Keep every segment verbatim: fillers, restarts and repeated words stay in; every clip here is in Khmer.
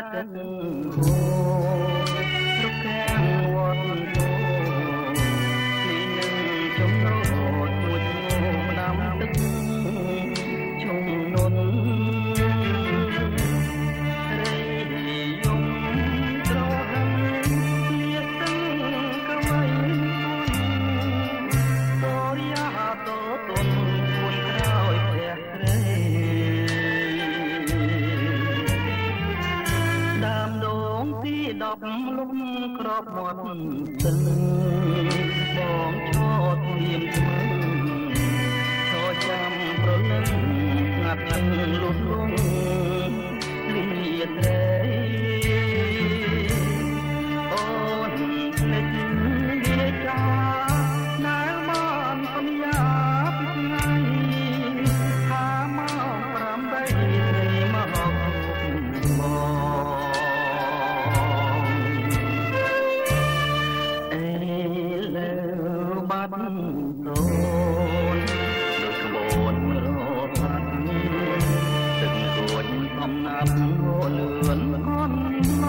ទឹកហូររុក្ខាំងវត្តគោនេះនឹងចំណោទមួយឈ្មោះដាំទឹកជុំនុនដប់លំក្របមាត់ទឹកបងឈរធៀមស្មើឈរចាំប្រលឹងស្ងាត់លឹងលុះលងលីត្រេអូនភ្លេចវាចាណែបានសន្យាពីថ្ងៃថាមកប្រាំបីត្រីមកមកបាត់តូនដូចក្បួនរត់ផាត់ទឹករួចអំណាប់លឿនអន់ណ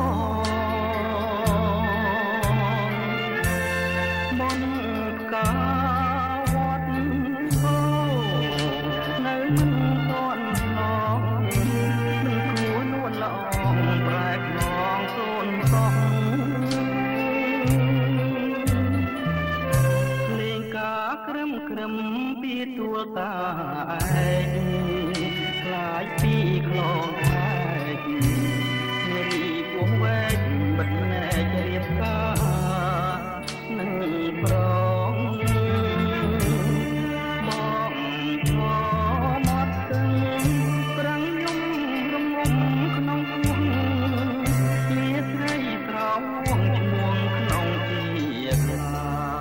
បនកាវត្តអូនៅមិនទាន់ឡងមិនគួរនួនល្អប្រែកឡងសូនសោះក្រឹមក្រឹមពីទួលតាឯងខ្លាចពីខ្លងខែកនារីពោះវែកបិទណែករៀបការនឹងប្រងបងឈរមាត់ទឹងប្រាំងយំរងំក្នុងពោះលាស្រីស្រោងឈ្មោះក្នុងជាខ្លា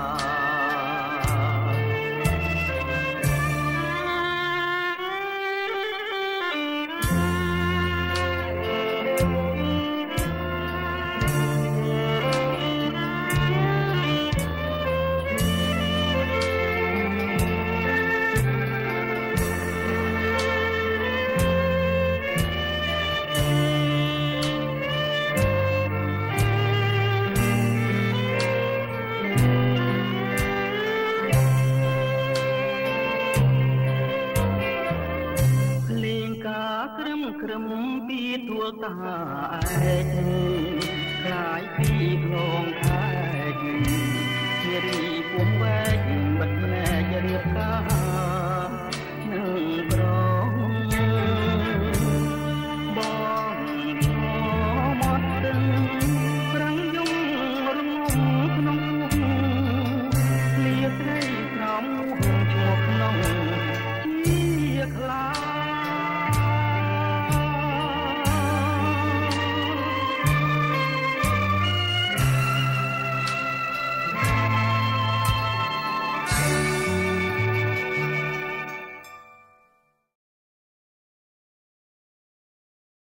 ក្រឹមក្រឹមពីទួលតាឯងខ្លាយពីខ្លងខែកនារីពុំវែក